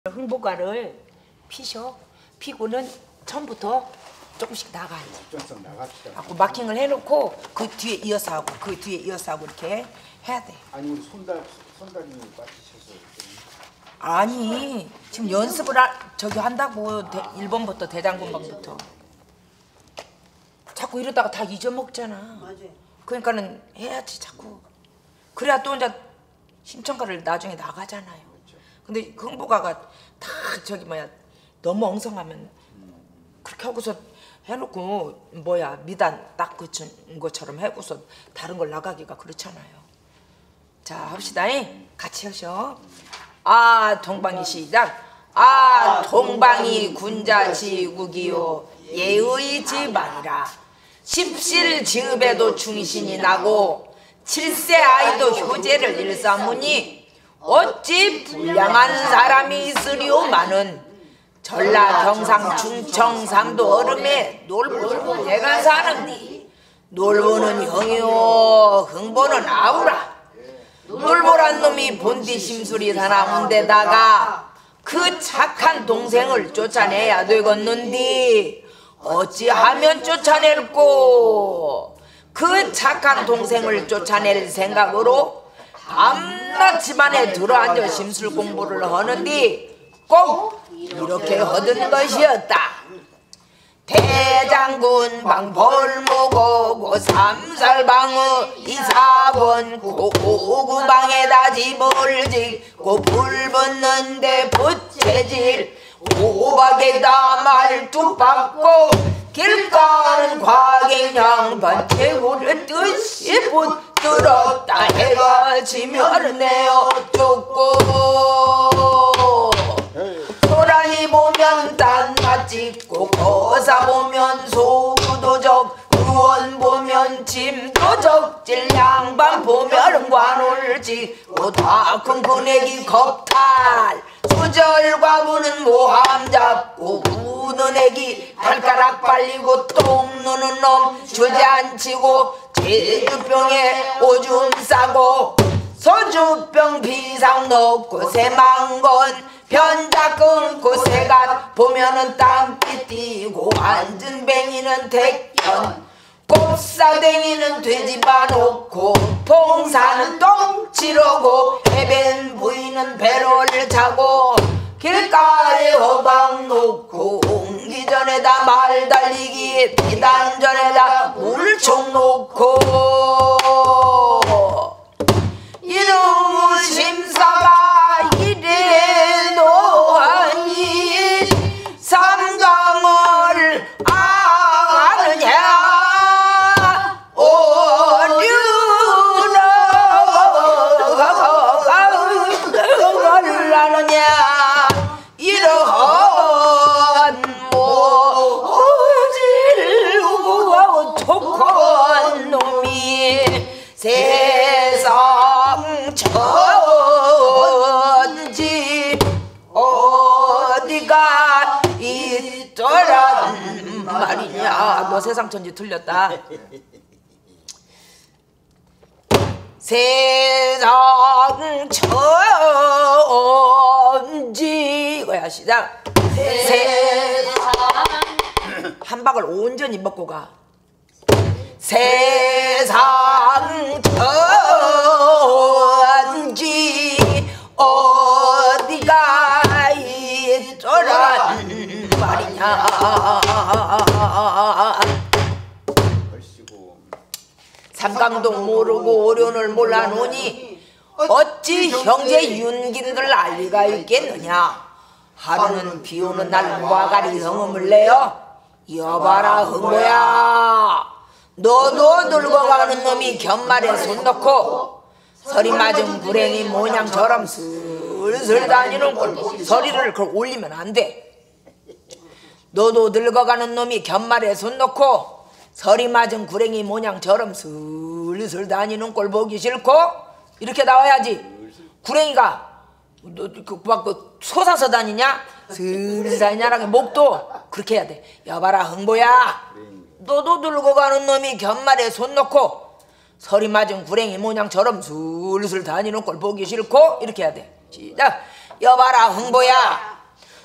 흥보가를 피셔. 피고는 처음부터 조금씩 나가야지. 좀 나갑시다. 갖고 마킹을 해놓고 그 뒤에 이어서 하고 그 뒤에 이어서 하고 이렇게 해야 돼. 아니 우리 손다리는 빠지셔서. 아니 지금 연습을 저기 한다고 1번부터 대장군방부터. 자꾸 이러다가 다 잊어먹잖아. 맞아요. 그러니까는 해야지 자꾸. 그래야 또 이제 심청가를 나중에 나가잖아요. 근데 흥보가가 다 저기 뭐야 너무 엉성하면 그렇게 하고서 해놓고 뭐야 미단 딱 그친 것처럼 해고서 다른 걸 나가기가 그렇잖아요. 자 합시다잉. 같이 하셔. 아 동방이 시작. 아 동방이 군자지국이요 예의 집안이라 십실 지읍에도 충신이 나고 7세 아이도 효제를 일삼으니 어찌 불량한 사람이 있으리오마는 전라 경상 충청 상도 얼음에 놀보는 내가 사는디 놀보는 형이요 흥보는 아우라. 놀보란 놈이 본디 심술이 사나운데다가 그 착한 동생을 쫓아내야 되겠는디 어찌하면 쫓아낼꼬. 그 착한 동생을 쫓아낼 생각으로 밤낮 집안에 들어앉아 심술 공부를 하는디 꼭 이렇게 얻은 것이었다. 대장군 방 벌목오고 삼살방의 이사번 고구방에다 집을 짓고 불 붙는데 부채질 오박에다 말뚝 박고 길가는 과객양반 채굴을 뜻이 붙들었다 해가 지면 내어 쫓고 소란이 보면 딴맛 찍고 거사 보면 소구도적 의원 보면 짐도적질 양반 보면 관을 찍고 다 큰 그네기 겁탈 수절 과부는 모함 잡고 우는 애기 발가락 빨리고 똥 누는 놈 주저앉히고 제주병에 오줌 싸고 소주병 비상 넣고 새망건 변자 끊고 새가 보면은 땀띠 띠고 앉은 뱅이는 택견 곱사댕이는 돼지바 놓고 봉사는 똥 치르고 해변 부인은 배를 차고 길가에 허방 놓고 옹기 전에다 말 달리기 비단 전에다 물총 놓고 이놈의 심사가 이래 노하니 삼강을 아느냐 어류를 아느냐 이러한 모질고 독한 놈이 세상 천지 어디가 있더란 말이냐. 너 세상 천지 틀렸다. 세상 천지 이거야. 시작. 한 박을 온전히 먹고 가. 세상 천지 어디가 있더란 말이냐. 삼강동 모르고 오륜을 몰라노니 어찌 형제 윤긴들 알리가 있겠느냐. 하루는 비오는 날 와가리 성음을 내어 여봐라 흥보야 너도 늙어가는 놈이 견말에 손 넣고 서리 맞은 불행이 모양처럼 슬슬 다니는 걸 서리를 그걸 올리면 안 돼. 너도 늙어가는 놈이 견말에 손 넣고 서리 맞은 구랭이 모양처럼 슬슬 다니는 꼴 보기 싫고 이렇게 나와야지. 구랭이가 너 그 솟아서 다니냐 슬슬 다니냐라는 목도 그렇게 해야 돼. 여봐라 흥보야 너도 늙어가는 놈이 견말에 손 넣고 서리 맞은 구랭이 모양처럼 슬슬 다니는 꼴 보기 싫고 이렇게 해야 돼. 시작. 여봐라 흥보야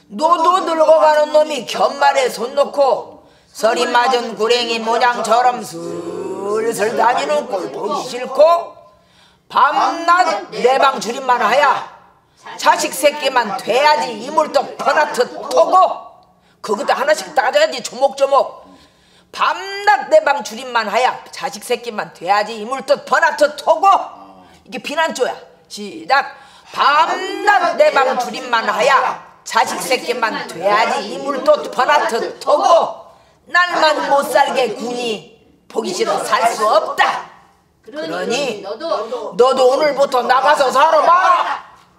노도 늙어가는 놈이 견말에 손 놓고 서리 맞은 구랭이 모양처럼 슬슬 다니는 꼴 보기 싫고 밤낮 내 방 줄임만 하야 자식 새끼만 돼야지 이물떡 퍼나트 토고 그것도 하나씩 따져야지 조목조목 밤낮 내 방 줄임만 하야 자식 새끼만 돼야지 이물떡 퍼나트 토고 이게 비난조야. 시작. 밤낮 내 방 줄임만 하야 자식 새끼만 돼야지 이물떡 퍼나트 토고 날만 못살게 군이 보기 싫어 살 수 없다. 그러니 너도 오늘부터 나가서 살아봐.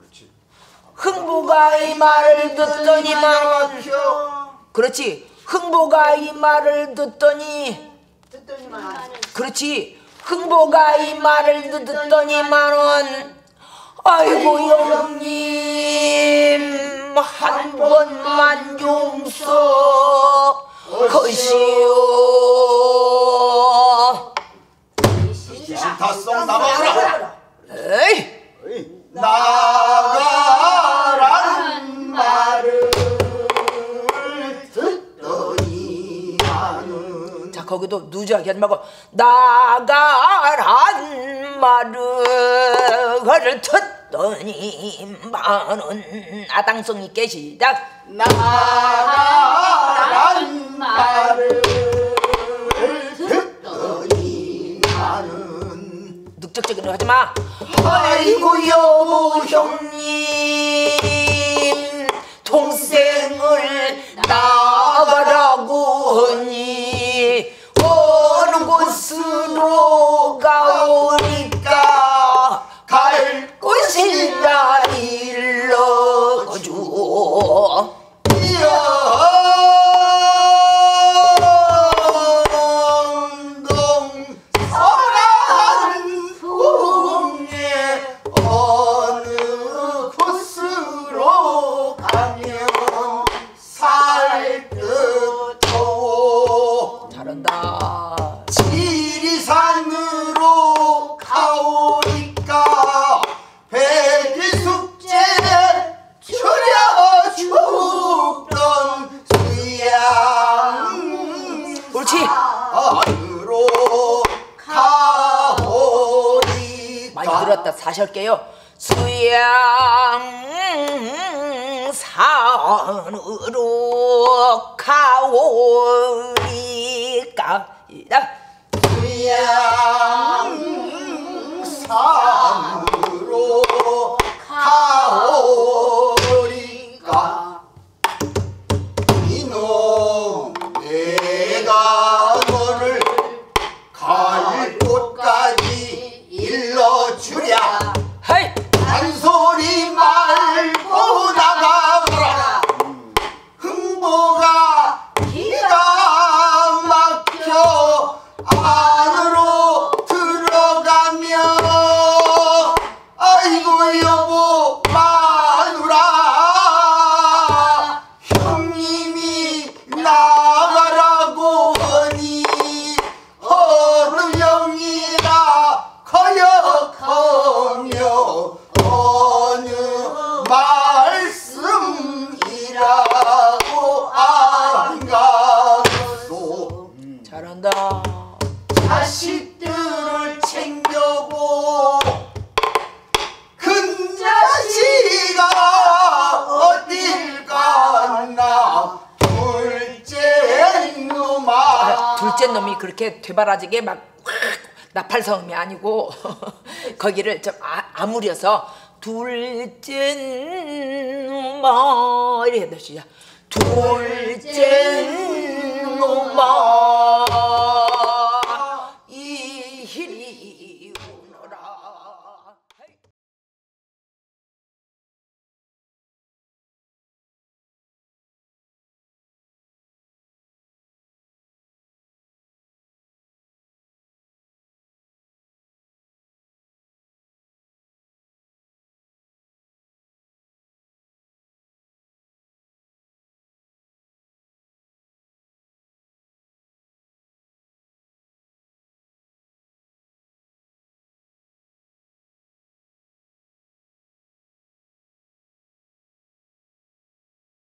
흥부가 이 말을 듣더니만 그렇지 흥부가 이 말을 듣더니 그렇지 흥부가 이 말을 듣더니만은 아이고 형님 한 번만 용서 거시오. 다성 나가라. 에이 나가라는 말을 듣더니 나는 자 거기도 누지하게 하지 말고 나가란 말을 듣더니만은 아당성 있게 시작. 나가라는 말을 듣더니 나는 늑적적인 거 하지마. 아이고 여보 형님 동생을 나가라고 하니 어느 곳으로 가오니까 갈 곳이나 일러줘. 영동 서란 풍에 어느 곳으로 가면 살 듯도 잘한다. 지리산으로 가오니까 백일숙제 추려 죽던 수양 옳지. 산으로 가오니까 많이 들었다. 다시 할게요. 수양산으로 가오니까 수양산으로 가오니까 이놈 내가 너를 갈 곳까지 일러주랴. 헤이 잔소리 말고 나가거라. 흥보가 기가 막혀 안으로 들어가며 아이고 여보 마누라 형님이 나가라고 하니 어느 형이라 거역하며 어느 말씀이라고 안 가겠소. 잘한다. 자식들을 챙겨보 큰 자식아 어딜 갔나 둘째 놈아. 둘째 놈이 그렇게 되바라지게 막 나팔성음이 아니고 거기를 좀 아무려서 둘째 놈아 이렇게 해도 시작. 둘째 놈아